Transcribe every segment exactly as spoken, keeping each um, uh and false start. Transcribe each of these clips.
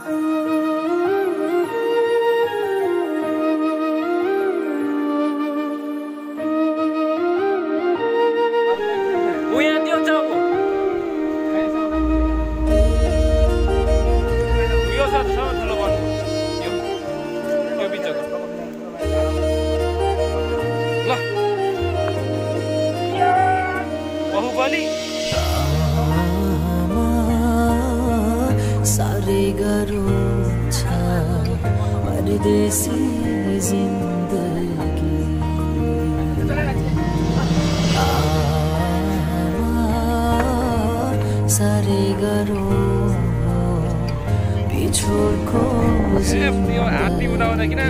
सारे गरो छ परदेसी जिन्दगी सारे गरो बिछोडको जिन्दगी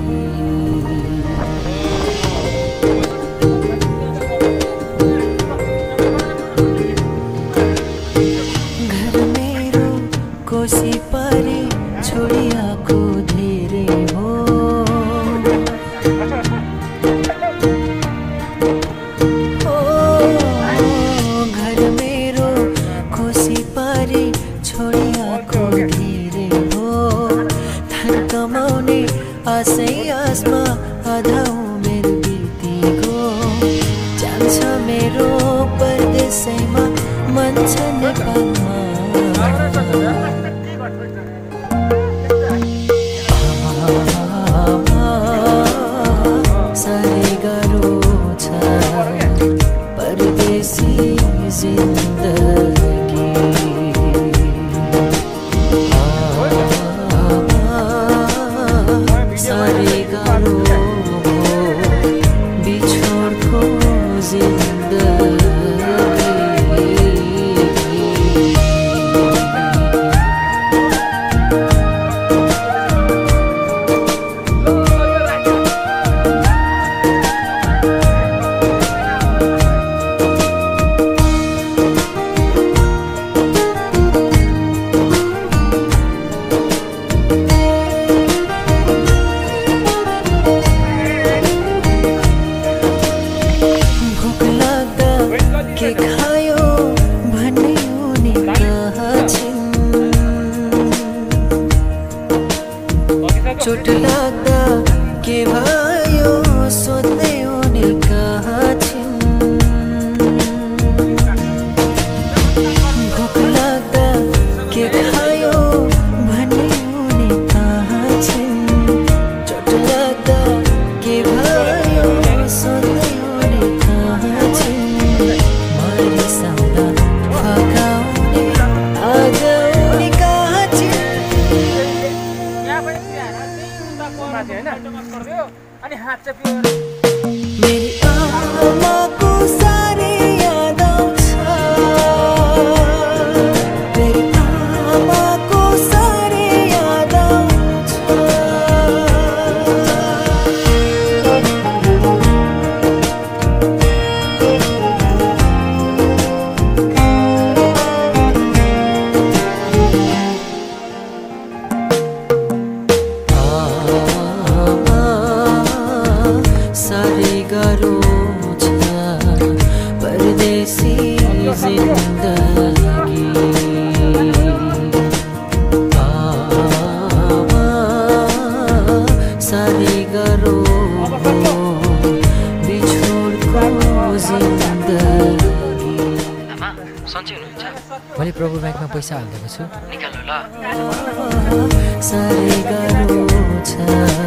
कोसी परे छोडिएको धेरै हो घर मेरो कोसी परे छोडिएको धेरै हो धन कमाउने आशै आसमा आधा उमेर बितेको जान्छ मेरो परदेशैमा मन छ नेपालमा सारे गरो छ परदेसी जिन्दगी सारे गरो बिछोडको जिन्दगी के खायो भन्ने उनी कहाँ छिन् चोट लाग्दा के भयो सोध्दै उनी कहाँ छिन् भोक लाग्दा के खायो भन्ने उनी कहाँ छिन् चोट लाग्दा के भयो सोध्दै उनी कहाँ छिन् मेरी आमाको साह्रै याद आउँछ मेरी आमाको साह्रै याद आउँछ सारे गरो छ परदेसी जिन्दगी सारे गरो बिछोडको जिन्दगी आमा सन्चै हुनुहुन्छ मैले प्रभु ब्याङ्कमा पैसा हालिदिएको छु निकाल्नु ल सारे गरो छ